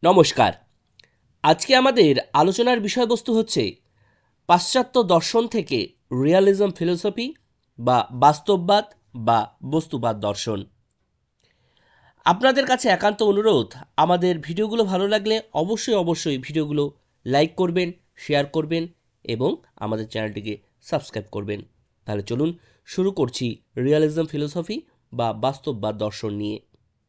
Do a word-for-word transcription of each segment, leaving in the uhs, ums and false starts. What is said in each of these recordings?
নমস্কার। আজকে আমাদের আলোচনার বিষয়বস্তু হচ্ছে পাশ্চাত্য দর্শন থেকে রিয়ালিজম ফিলোসফি বা বাস্তববাদ বা বস্তুবাদ দর্শন। আপনাদের কাছে একান্ত অনুরোধ, আমাদের ভিডিওগুলো ভালো লাগলে অবশ্যই অবশ্যই ভিডিওগুলো লাইক করবেন, শেয়ার করবেন এবং আমাদের চ্যানেলটিকে সাবস্ক্রাইব করবেন। তাহলে চলুন শুরু করছি রিয়ালিজম ফিলোসফি বা বাস্তববাদ দর্শন নিয়ে।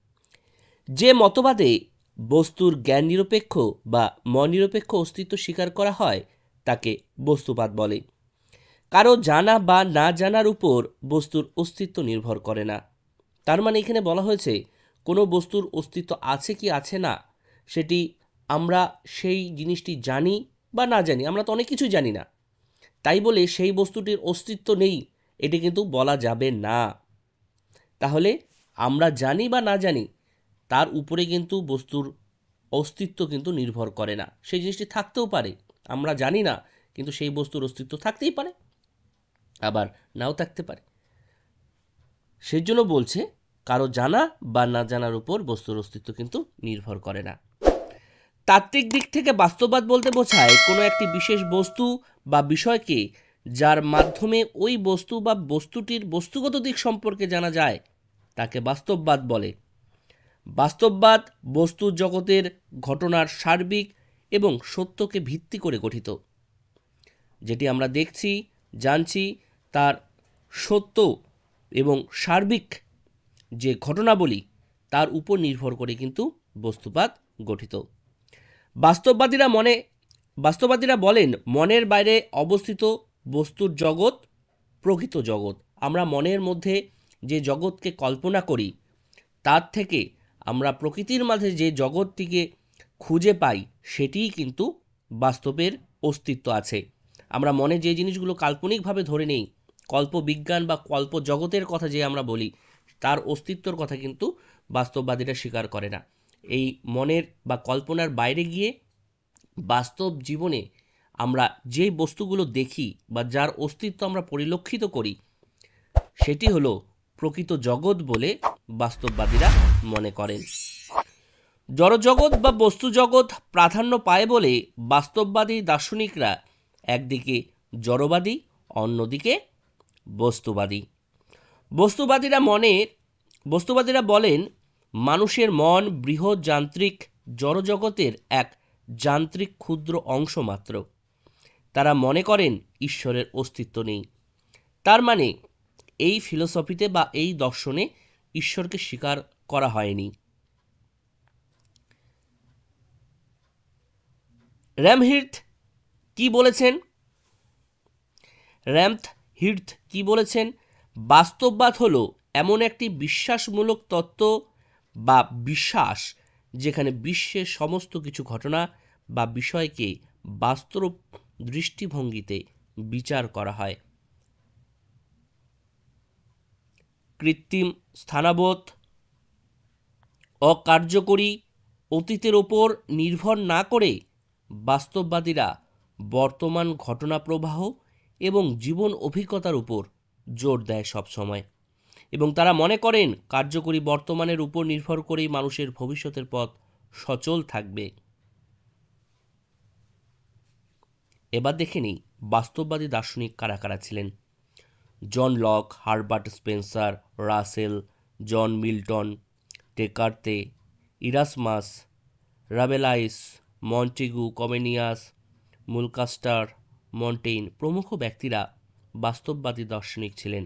যে মতবাদে বস্তুর জ্ঞান নিরপেক্ষ বা মনিরপেক্ষ অস্তিত্ব স্বীকার করা হয় তাকে বস্তুবাদ বলে। কারো জানা বা না জানার উপর বস্তুর অস্তিত্ব নির্ভর করে না। তার মানে এখানে বলা হয়েছে কোনো বস্তুর অস্তিত্ব আছে কি আছে না সেটি আমরা সেই জিনিসটি জানি বা না জানি, আমরা তো অনেক কিছুই জানি না, তাই বলে সেই বস্তুটির অস্তিত্ব নেই এটি কিন্তু বলা যাবে না। তাহলে আমরা জানি বা না জানি তার উপরে কিন্তু বস্তুর অস্তিত্ব কিন্তু নির্ভর করে না। সেই জিনিসটি থাকতেও পারে, আমরা জানি না, কিন্তু সেই বস্তুর অস্তিত্ব থাকতেই পারে, আবার নাও থাকতে পারে। সেই জন্য বলছে কারো জানা বা না জানার উপর বস্তুর অস্তিত্ব কিন্তু নির্ভর করে না। তাত্ত্বিক দিক থেকে বাস্তববাদ বলতে বোঝায় কোনো একটি বিশেষ বস্তু বা বিষয়কে যার মাধ্যমে ওই বস্তু বা বস্তুটির বস্তুগত দিক সম্পর্কে জানা যায় তাকে বাস্তববাদ বলে। বাস্তববাদ বস্তুর জগতের ঘটনার সার্বিক এবং সত্যকে ভিত্তি করে গঠিত। যেটি আমরা দেখছি, জানছি, তার সত্য এবং সার্বিক যে ঘটনাবলী তার উপর নির্ভর করে কিন্তু বস্তুবাদ গঠিত। বাস্তববাদীরা মনে বাস্তববাদীরা বলেন মনের বাইরে অবস্থিত বস্তুর জগৎ প্রকৃত জগৎ। আমরা মনের মধ্যে যে জগৎকে কল্পনা করি তার থেকে আমরা প্রকৃতির মাঝে যে জগৎটিকে খুঁজে পাই সেটিই কিন্তু বাস্তবের অস্তিত্ব আছে। আমরা মনে যে জিনিসগুলো কাল্পনিকভাবে ধরে নেই, কল্পবিজ্ঞান বা কল্প জগতের কথা যে আমরা বলি, তার অস্তিত্বর কথা কিন্তু বাস্তববাদীরা স্বীকার করে না। এই মনের বা কল্পনার বাইরে গিয়ে বাস্তব জীবনে আমরা যে বস্তুগুলো দেখি বা যার অস্তিত্ব আমরা পরিলক্ষিত করি সেটি হলো প্রকৃত জগৎ বলে বাস্তববাদীরা মনে করেন। জড়জগৎ বা বস্তু জগৎ প্রাধান্য পায় বলে বাস্তববাদী দার্শনিকরা একদিকে জড়বাদী, অন্যদিকে বস্তুবাদী। বস্তুবাদীরা মনের বস্তুবাদীরা বলেন মানুষের মন বৃহৎ যান্ত্রিক জড়জগতের এক যান্ত্রিক ক্ষুদ্র অংশ মাত্র। তারা মনে করেন ঈশ্বরের অস্তিত্ব নেই। তার মানে এই ফিলোসফিতে বা এই দর্শনে ঈশ্বরকে স্বীকার করা হয়নি। র্যামহির্থ কি বলেছেন র্যামহির্থ কি বলেছেন বাস্তববাদ হলো এমন একটি বিশ্বাসমূলক তত্ত্ব বা বিশ্বাস যেখানে বিশ্বের সমস্ত কিছু ঘটনা বা বিষয়কে বাস্তব দৃষ্টিভঙ্গিতে বিচার করা হয়। কৃত্রিম স্থানবোধ অকার্যকরী অতীতের ওপর নির্ভর না করে বাস্তববাদীরা বর্তমান ঘটনা প্রবাহ এবং জীবন অভিজ্ঞতার উপর জোর দেয় সবসময়, এবং তারা মনে করেন কার্যকরী বর্তমানের উপর নির্ভর করেই মানুষের ভবিষ্যতের পথ সচল থাকবে। এবার দেখে নিই বাস্তববাদী দার্শনিক কারা কারা ছিলেন। John Locke, Herbert Spencer, Russell, John Milton, Descartes, Erasmus, Rabelais, Montagu, Comenius, Mulcaster, Montaigne প্রমুখ ব্যক্তিরা বাস্তববাদী দার্শনিক ছিলেন।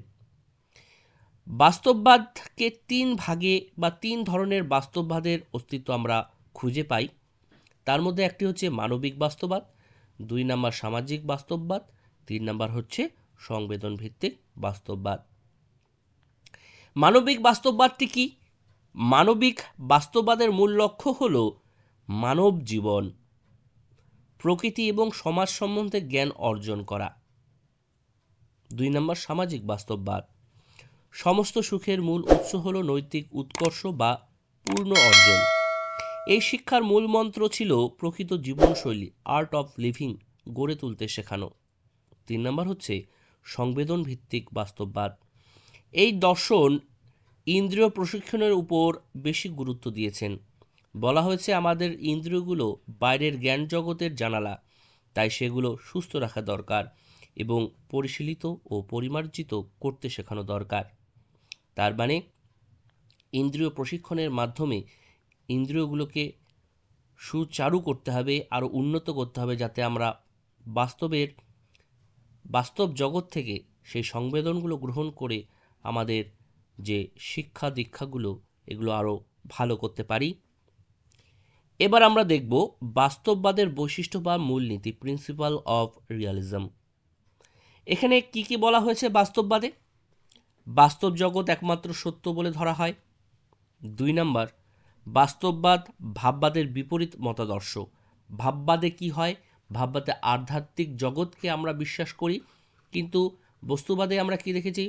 বাস্তববাদকে তিন ভাগে বা তিন ধরনের বাস্তববাদের অস্তিত্ব আমরা খুঁজে পাই। তার মধ্যে একটি হচ্ছে মানবিক বাস্তববাদ, দুই নম্বর সামাজিক বাস্তববাদ, তিন নম্বর হচ্ছে সংবেদন ভিত্তিক বাস্তববাদ। মানবিক বাস্তববাদটি কি? মানবিক বাস্তববাদের মূল লক্ষ্য হল মানব জীবন, প্রকৃতি এবং সমাজ সম্বন্ধে জ্ঞান অর্জন করা। দুই নম্বর সামাজিক বাস্তববাদ, সমস্ত সুখের মূল উৎস হল নৈতিক উৎকর্ষ বা পূর্ণ অর্জন। এই শিক্ষার মূল মন্ত্র ছিল প্রকৃত জীবনশৈলী, আর্ট অফ লিভিং গড়ে তুলতে শেখানো। তিন নম্বর হচ্ছে সংবেদন ভিত্তিক বাস্তববাদ। এই দর্শন ইন্দ্রিয় প্রশিক্ষণের উপর বেশি গুরুত্ব দিয়েছেন। বলা হয়েছে আমাদের ইন্দ্রিয়গুলো বাইরের জ্ঞান জগতের জানালা, তাই সেগুলো সুস্থ রাখা দরকার এবং পরিশীলিত ও পরিমার্জিত করতে শেখানো দরকার। তার মানে ইন্দ্রিয় প্রশিক্ষণের মাধ্যমে ইন্দ্রিয়গুলোকে সুচারু করতে হবে, আরও উন্নত করতে হবে, যাতে আমরা বাস্তবের বাস্তব জগৎ থেকে সেই সংবেদনগুলো গ্রহণ করে আমাদের যে শিক্ষা দীক্ষাগুলো এগুলো আরও ভালো করতে পারি। এবার আমরা দেখব বাস্তববাদের বৈশিষ্ট্য বা মূলনীতি, প্রিন্সিপাল অফ রিয়ালিজম। এখানে কি কি বলা হয়েছে বাস্তববাদে? বাস্তব জগৎ একমাত্র সত্য বলে ধরা হয়। দুই নম্বর, বাস্তববাদ ভাববাদের বিপরীত মতাদর্শ। ভাববাদে কি হয়? ভাববাদে আধ্যাত্মিক জগৎকে আমরা বিশ্বাস করি, কিন্তু বস্তুবাদে আমরা কি দেখেছি?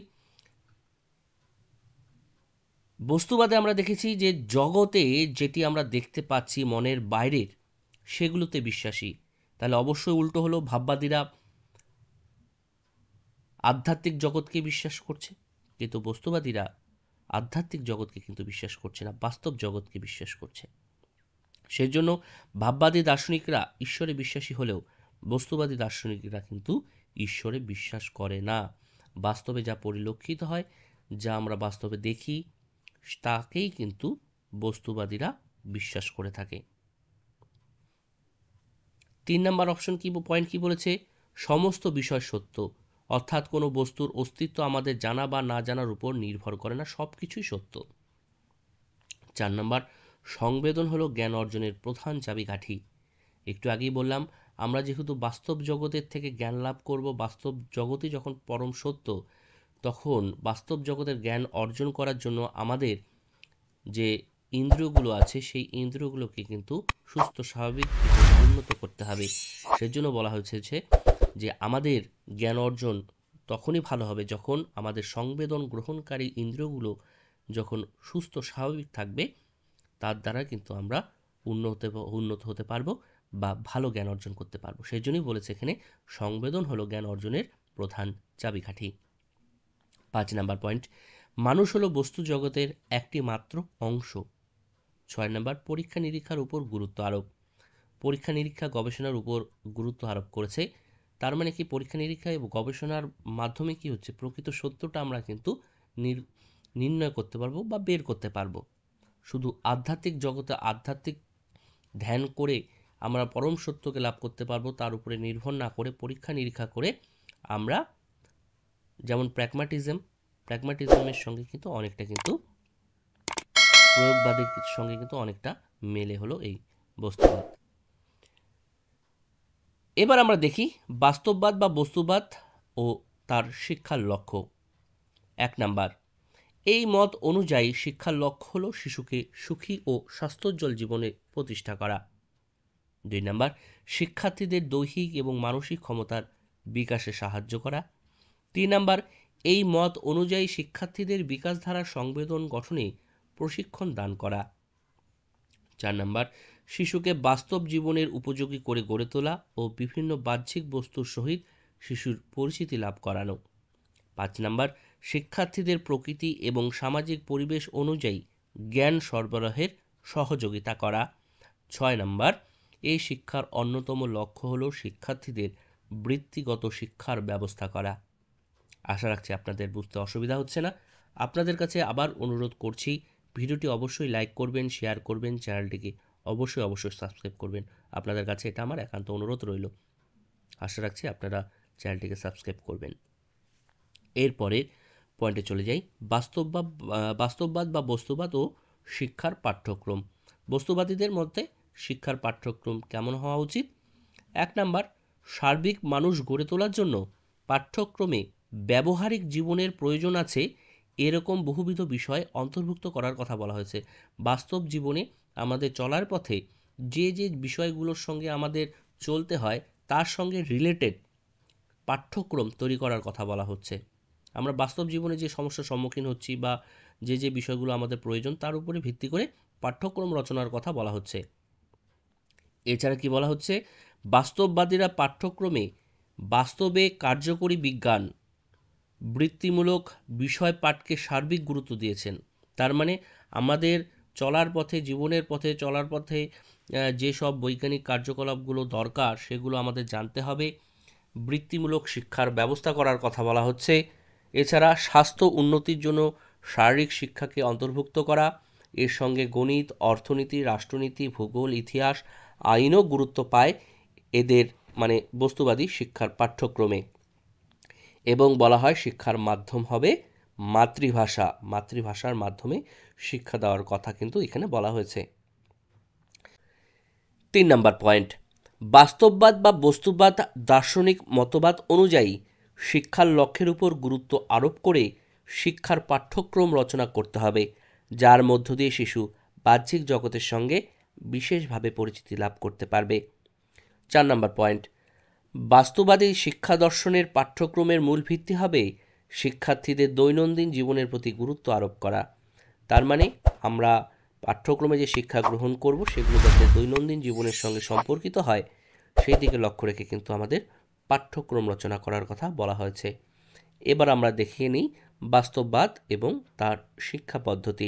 বস্তুবাদে আমরা দেখেছি যে জগতে যেটি আমরা দেখতে পাচ্ছি মনের বাইরের, সেগুলোতে বিশ্বাসী। তাহলে অবশ্যই উল্টো হলো, ভাববাদীরা আধ্যাত্মিক জগৎকে বিশ্বাস করছে, কিন্তু বস্তুবাদীরা আধ্যাত্মিক জগৎকে কিন্তু বিশ্বাস করছে না, বাস্তব জগৎকে বিশ্বাস করছে। সেজন্য ভাববাদী দার্শনিকরা ঈশ্বরে বিশ্বাসী হলেও বস্তুবাদী দার্শনিকরা কিন্তু ঈশ্বরে বিশ্বাস করে না। বাস্তবে যা পরিলক্ষিত হয়, যা আমরা বাস্তবে দেখি, তাকেই কিন্তু বস্তুবাদীরা বিশ্বাস করে থাকে। তিন নম্বর অপশন কি পয়েন্ট কি বলেছে? সমস্ত বিষয় সত্য, অর্থাৎ কোনো বস্তুর অস্তিত্ব আমাদের জানা বা না জানার উপর নির্ভর করে না, সব কিছুই সত্য। চার নম্বর, সংবেদন হলো জ্ঞান অর্জনের প্রধান চাবিকাঠি। একটু আগেই বললাম, আমরা যেহেতু বাস্তব জগতের থেকে জ্ঞান লাভ করব, বাস্তব জগতই যখন পরম সত্য, তখন বাস্তব জগতের জ্ঞান অর্জন করার জন্য আমাদের যে ইন্দ্রিয়গুলো আছে সেই ইন্দ্রিয়গুলোকে কিন্তু সুস্থ স্বাভাবিক উন্নত করতে হবে। সেজন্য বলা হয়েছে যে আমাদের জ্ঞান অর্জন তখনই ভালো হবে যখন আমাদের সংবেদন গ্রহণকারী ইন্দ্রিয়গুলো যখন সুস্থ স্বাভাবিক থাকবে, তার দ্বারা কিন্তু আমরা উন্নত উন্নত হতে পারবো বা ভালো জ্ঞান অর্জন করতে পারবো। সেই জন্যই বলেছে এখানে সংবেদন হলো জ্ঞান অর্জনের প্রধান চাবিকাঠি। পাঁচ নাম্বার পয়েন্ট, মানুষ হলো বস্তু জগতের একটি মাত্র অংশ। ছয় নম্বর, পরীক্ষা নিরীক্ষার উপর গুরুত্ব আরোপ। পরীক্ষা নিরীক্ষা গবেষণার উপর গুরুত্ব আরোপ করেছে। তার মানে কি, পরীক্ষা নিরীক্ষা এবং গবেষণার মাধ্যমে কি হচ্ছে, প্রকৃত সত্যটা আমরা কিন্তু নির্ণয় করতে পারবো বা বের করতে পারবো। শুধু আধ্যাত্মিক জগতে আধ্যাত্মিক ধ্যান করে আমরা পরম সত্যকে লাভ করতে পারবো, তার উপরে নির্ভর না করে পরীক্ষা নিরীক্ষা করে আমরা, যেমন প্র্যাগম্যাটিজম প্র্যাগম্যাটিজমের সঙ্গে কিন্তু অনেকটা কিন্তু প্রয়োগবাদের সঙ্গে কিন্তু অনেকটা মেলে হলো এই বস্তুবাদ। এবার আমরা দেখি বাস্তববাদ বা বস্তুবাদ ও তার শিক্ষার লক্ষ্য। এক নাম্বার, এই মত অনুযায়ী শিক্ষার লক্ষ্য হলো শিশুকে সুখী ও স্বাস্থ্যোজ্জ্বল জীবনে প্রতিষ্ঠা করা। দুই নাম্বার, শিক্ষার্থীদের দৈহিক এবং মানসিক ক্ষমতার বিকাশে সাহায্য করা। তিন নাম্বার, এই মত অনুযায়ী শিক্ষার্থীদের বিকাশধারার সংবেদন গঠনে প্রশিক্ষণ দান করা। চার নাম্বার, শিশুকে বাস্তব জীবনের উপযোগী করে গড়ে তোলা ও বিভিন্ন বাহ্যিক বস্তুর সহিত শিশুর পরিচিতি লাভ করানো। পাঁচ নাম্বার, শিক্ষার্থীদের প্রকৃতি এবং সামাজিক পরিবেশ অনুযায়ী জ্ঞান সরবরাহের সহযোগিতা করা। ছয় নাম্বার, এই শিক্ষার অন্যতম লক্ষ্য হল শিক্ষার্থীদের বৃত্তিগত শিক্ষার ব্যবস্থা করা। আশা রাখছি আপনাদের বুঝতে অসুবিধা হচ্ছে না। আপনাদের কাছে আবার অনুরোধ করছি, ভিডিওটি অবশ্যই লাইক করবেন, শেয়ার করবেন, চ্যানেলটিকে অবশ্যই অবশ্যই সাবস্ক্রাইব করবেন। আপনাদের কাছে এটা আমার একান্ত অনুরোধ রইল। আশা রাখছি আপনারা চ্যানেলটিকে সাবস্ক্রাইব করবেন। এরপরে পয়েন্টে চলে যাই, বাস্তববাদ বাস্তববাদ বা বস্তুবাদ ও শিক্ষার পাঠ্যক্রম। বস্তুবাদীদের মধ্যে শিক্ষার পাঠ্যক্রম কেমন হওয়া উচিত? এক নাম্বার, সার্বিক মানুষ গড়ে তোলার জন্য পাঠ্যক্রমে ব্যবহারিক জীবনের প্রয়োজন আছে এরকম বহুবিধ বিষয় অন্তর্ভুক্ত করার কথা বলা হয়েছে। বাস্তব জীবনে আমাদের চলার পথে যে যে বিষয়গুলোর সঙ্গে আমাদের চলতে হয় তার সঙ্গে রিলেটেড পাঠ্যক্রম তৈরি করার কথা বলা হচ্ছে। আমরা বাস্তব জীবনে যে সমস্যার সম্মুখীন হচ্ছি বা যে যে বিষয়গুলো আমাদের প্রয়োজন তার উপরে ভিত্তি করে পাঠ্যক্রম রচনার কথা বলা হচ্ছে। এছাড়া কি বলা হচ্ছে, বাস্তববাদীরা পাঠ্যক্রমে বাস্তবে কার্যকরী বিজ্ঞান, বৃত্তিমূলক বিষয় পাঠকে সার্বিক গুরুত্ব দিয়েছেন। তার মানে আমাদের চলার পথে, জীবনের পথে চলার পথে যেসব বৈজ্ঞানিক কার্যকলাপগুলো দরকার সেগুলো আমাদের জানতে হবে। বৃত্তিমূলক শিক্ষার ব্যবস্থা করার কথা বলা হচ্ছে। এছাড়া স্বাস্থ্য উন্নতির জন্য শারীরিক শিক্ষাকে অন্তর্ভুক্ত করা, এর সঙ্গে গণিত, অর্থনীতি, রাষ্ট্রনীতি, ভূগোল, ইতিহাস, আইনও গুরুত্ব পায় এদের মানে বস্তুবাদী শিক্ষার পাঠ্যক্রমে। এবং বলা হয় শিক্ষার মাধ্যম হবে মাতৃভাষা, মাতৃভাষার মাধ্যমে শিক্ষা দেওয়ার কথা কিন্তু এখানে বলা হয়েছে। তিন নম্বর পয়েন্ট, বাস্তববাদ বা বস্তুবাদ দার্শনিক মতবাদ অনুযায়ী শিক্ষার লক্ষ্যের উপর গুরুত্ব আরোপ করে শিক্ষার পাঠ্যক্রম রচনা করতে হবে, যার মধ্য দিয়ে শিশু বাহ্যিক জগতের সঙ্গে বিশেষভাবে পরিচিতি লাভ করতে পারবে। চার নম্বর পয়েন্ট, বাস্তববাদী শিক্ষা দর্শনের পাঠ্যক্রমের মূল ভিত্তি হবে শিক্ষার্থীদের দৈনন্দিন জীবনের প্রতি গুরুত্ব আরোপ করা। তার মানে আমরা পাঠ্যক্রমে যে শিক্ষা গ্রহণ করব সেগুলো যাতে দৈনন্দিন জীবনের সঙ্গে সম্পর্কিত হয় সেই দিকে লক্ষ্য রেখে কিন্তু আমাদের পাঠ্যক্রম রচনা করার কথা বলা হয়েছে। এবার আমরা দেখিয়ে নিই বাস্তববাদ এবং তার শিক্ষা পদ্ধতি।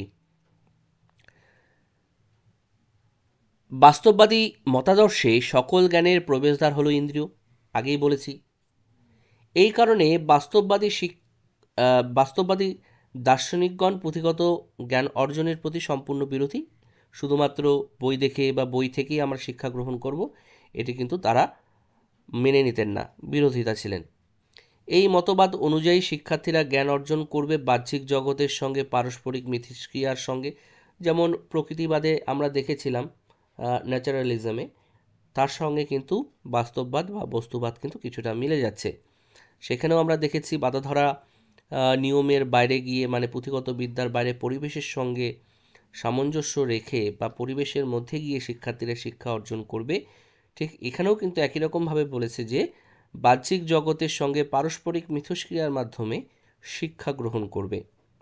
বাস্তববাদী মতাদর্শে সকল জ্ঞানের প্রবেশদ্বার হলো ইন্দ্রিয়, আগেই বলেছি। এই কারণে বাস্তববাদী বাস্তববাদী দার্শনিকগণ পুঁথিগত জ্ঞান অর্জনের প্রতি সম্পূর্ণ বিরোধী। শুধুমাত্র বই দেখে বা বই থেকেই আমরা শিক্ষা গ্রহণ করব, এটি কিন্তু তারা মেনে নিতেন না, বিরোধিতা ছিলেন। এই মতবাদ অনুযায়ী শিক্ষার্থীরা জ্ঞান অর্জন করবে বাহ্যিক জগতের সঙ্গে পারস্পরিক মিথস্ক্রিয়ার সঙ্গে, যেমন প্রকৃতিবাদে আমরা দেখেছিলাম ন্যাচারালিজমে, তার সঙ্গে কিন্তু বাস্তববাদ বা বস্তুবাদ কিন্তু কিছুটা মিলে যাচ্ছে। সেখানেও আমরা দেখেছি বাধা ধরা নিয়মের বাইরে গিয়ে মানে পুঁথিগত বিদ্যার বাইরে পরিবেশের সঙ্গে সামঞ্জস্য রেখে বা পরিবেশের মধ্যে গিয়ে শিক্ষার্থীরা শিক্ষা অর্জন করবে। ঠিক এখানেও কিন্তু একই রকমভাবে বলেছে যে বাহ্যিক জগতের সঙ্গে পারস্পরিক মিথস্ক্রিয়ার মাধ্যমে শিক্ষা গ্রহণ করবে।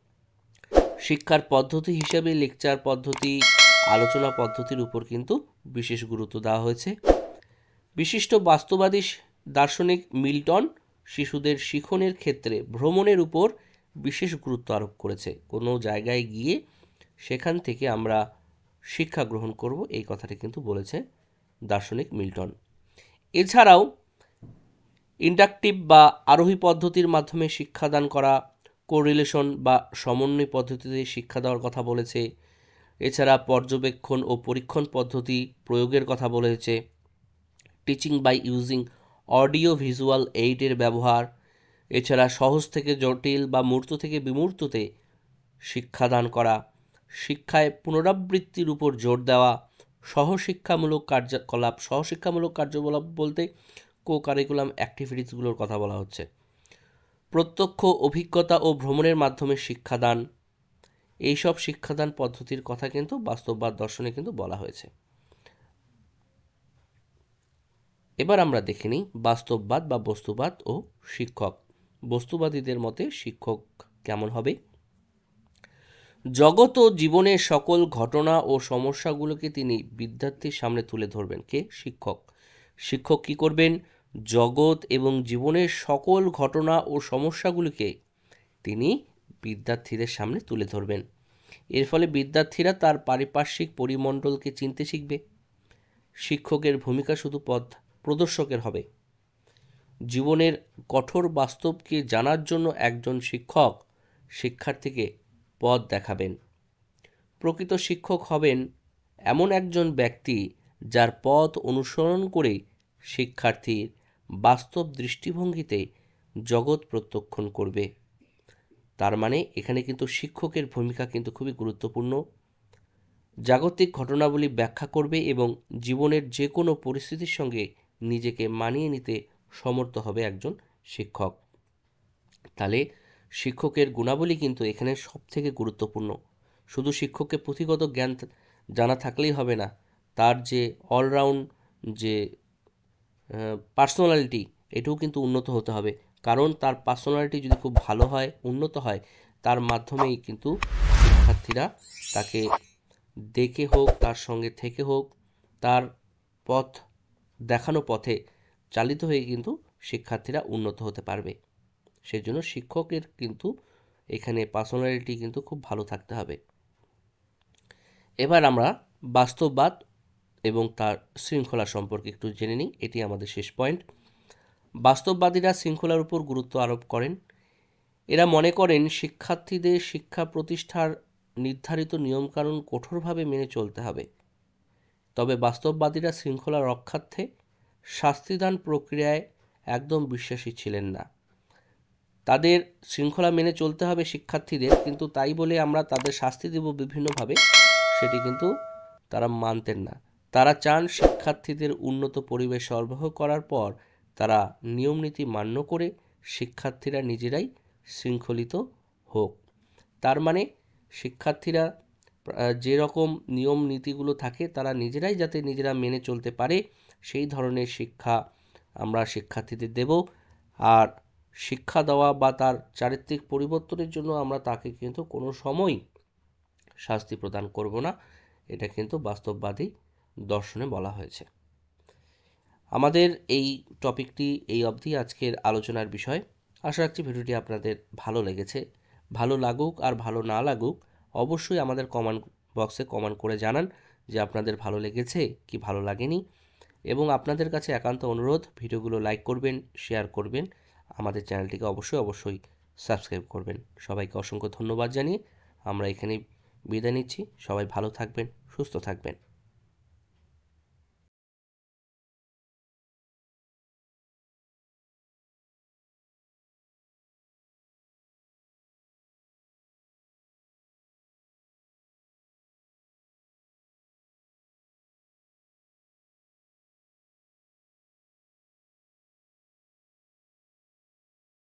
শিক্ষার পদ্ধতি হিসাবে লেকচার পদ্ধতি, আলোচনা পদ্ধতির উপর কিন্তু বিশেষ গুরুত্ব দেওয়া হয়েছে। বিশিষ্ট বাস্তববাদী দার্শনিক মিল্টন শিশুদের শিখনের ক্ষেত্রে ভ্রমণের উপর বিশেষ গুরুত্ব আরোপ করেছে। কোনো জায়গায় গিয়ে সেখান থেকে আমরা শিক্ষা গ্রহণ করব, এই কথাটি কিন্তু বলেছে দার্শনিক মিল্টন। এছাড়াও ইন্ডাকটিভ বা আরোহী পদ্ধতির মাধ্যমে শিক্ষাদান করা, কোরিলেশন বা সমন্বয় পদ্ধতিতে শিক্ষা দেওয়ার কথা বলেছে। এছাড়া পর্যবেক্ষণ ও পরীক্ষণ পদ্ধতি প্রয়োগের কথা বলেছে। Teaching by using audio visual এইডের ব্যবহার, এছাড়া সহজ থেকে জটিল বা মূর্ত থেকে বিমূর্ততে শিক্ষাদান করা, শিক্ষায় পুনরাবৃত্তির উপর জোর দেওয়া, সহশিক্ষামূলক কার্যকলাপ, সহশিক্ষামূলক কার্যকলাপ বলতে কো কারিকুলাম অ্যাক্টিভিটিসগুলোর কথা বলা হচ্ছে। প্রত্যক্ষ অভিজ্ঞতা ও ভ্রমণের মাধ্যমে শিক্ষাদান, এইসব শিক্ষাদান পদ্ধতির কথা কিন্তু বাস্তববাদ দর্শনে কিন্তু বলা হয়েছে। এবার আমরা দেখে নিই বাস্তববাদ বা বস্তুবাদ ও শিক্ষক। বস্তুবাদীদের মতে শিক্ষক কেমন হবে? জগৎ ও জীবনের সকল ঘটনা ও সমস্যাগুলোকে তিনি বিদ্যার্থীর সামনে তুলে ধরবেন। কে? শিক্ষক। শিক্ষক কি করবেন? জগৎ এবং জীবনের সকল ঘটনা ও সমস্যাগুলিকে তিনি বিদ্যার্থীদের সামনে তুলে ধরবেন। এর ফলে বিদ্যার্থীরা তার পারিপার্শ্বিক পরিমণ্ডলকে চিনতে শিখবে। শিক্ষকের ভূমিকা শুধু পথ প্রদর্শকের হবে। জীবনের কঠোর বাস্তবকে জানার জন্য একজন শিক্ষক শিক্ষার্থীকে পথ দেখাবেন। প্রকৃত শিক্ষক হবেন এমন একজন ব্যক্তি যার পথ অনুসরণ করে শিক্ষার্থীর বাস্তব দৃষ্টিভঙ্গিতে জগৎ প্রত্যক্ষণ করবে। তার মানে এখানে কিন্তু শিক্ষকের ভূমিকা কিন্তু খুবই গুরুত্বপূর্ণ। জাগতিক ঘটনাবলী ব্যাখ্যা করবে এবং জীবনের যে কোনো পরিস্থিতির সঙ্গে নিজেকে মানিয়ে নিতে সমর্থ হবে একজন শিক্ষক। তাহলে শিক্ষকের গুণাবলী কিন্তু এখানে সব থেকে গুরুত্বপূর্ণ। শুধু শিক্ষককে পুঁথিগত জ্ঞান জানা থাকলেই হবে না, তার যে অলরাউন্ড যে পার্সোনালিটি এটাও কিন্তু উন্নত হতে হবে। কারণ তার পার্সোনালিটি যদি খুব ভালো হয়, উন্নত হয়, তার মাধ্যমেই কিন্তু শিক্ষার্থীরা তাকে দেখে হোক, তার সঙ্গে থেকে হোক, তার পথ দেখানো পথে চালিত হয়ে কিন্তু শিক্ষার্থীরা উন্নত হতে পারবে। সেজন্য শিক্ষকের কিন্তু এখানে পার্সোনালিটি কিন্তু খুব ভালো থাকতে হবে। এবার আমরা বাস্তববাদ এবং তার শৃঙ্খলা সম্পর্কে একটু জেনে নিই। এটি আমাদের শেষ পয়েন্ট। বাস্তববাদীরা শৃঙ্খলার উপর গুরুত্ব আরোপ করেন। এরা মনে করেন শিক্ষার্থীদের শিক্ষা প্রতিষ্ঠার নির্ধারিত নিয়মকানুন কঠোরভাবে মেনে চলতে হবে। তবে বাস্তববাদীরা শৃঙ্খলা রক্ষার্থে শাস্তিদান প্রক্রিয়ায় একদম বিশ্বাসী ছিলেন না। তাদের শৃঙ্খলা মেনে চলতে হবে শিক্ষার্থীদের, কিন্তু তাই বলে আমরা তাদের শাস্তি দেব বিভিন্নভাবে, সেটি কিন্তু তারা মানতেন না। তারা চান শিক্ষার্থীদের উন্নত পরিবেশ সরবরাহ করার পর তারা নিয়মনীতি মান্য করে শিক্ষার্থীরা নিজেরাই শৃঙ্খলিত হোক। তার মানে শিক্ষার্থীরা যে রকম নিয়ম নীতিগুলো থাকে তারা নিজেরাই যাতে নিজেরা মেনে চলতে পারে সেই ধরনের শিক্ষা আমরা শিক্ষার্থীদের দেব। আর শিক্ষা দেওয়া বা তার চারিত্রিক পরিবর্তনের জন্য আমরা তাকে কিন্তু কোনো সময়ই শাস্তি প্রদান করব না। এটা কিন্তু বাস্তববাদী দর্শনে বলা হয়েছে। আমাদের এই টপিকটি এই অবধি আজকের আলোচনার বিষয়। আশা রাখছি ভিডিওটি আপনাদের ভালো লেগেছে। ভালো লাগুক আর ভালো না লাগুক অবশ্যই আমাদের কমেন্ট বক্সে কমেন্ট করে জানান যে আপনাদের ভালো লেগেছে কি ভালো লাগেনি। এবং আপনাদের কাছে একান্ত অনুরোধ, ভিডিওগুলো লাইক করবেন, শেয়ার করবেন, আমাদের চ্যানেলটিকে অবশ্যই অবশ্যই সাবস্ক্রাইব করবেন। সবাইকে অসংখ্য ধন্যবাদ জানিয়ে আমরা এখানেই বিদায় নিচ্ছি। সবাই ভালো থাকবেন, সুস্থ থাকবেন।